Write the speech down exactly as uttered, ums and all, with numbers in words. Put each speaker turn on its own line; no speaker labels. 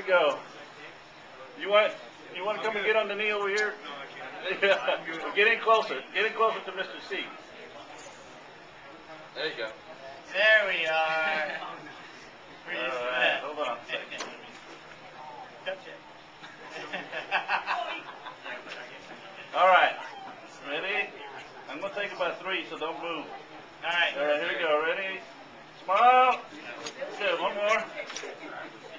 we go. You want you want to come and get on the knee over here? Yeah. Get in closer. Get in closer to Mister C. There you go.
There we are.
All right. Hold on a second. All right. Ready? I'm going to take about three, so don't move.
All right.
All right, here we go. Ready? Smile. Good. One more.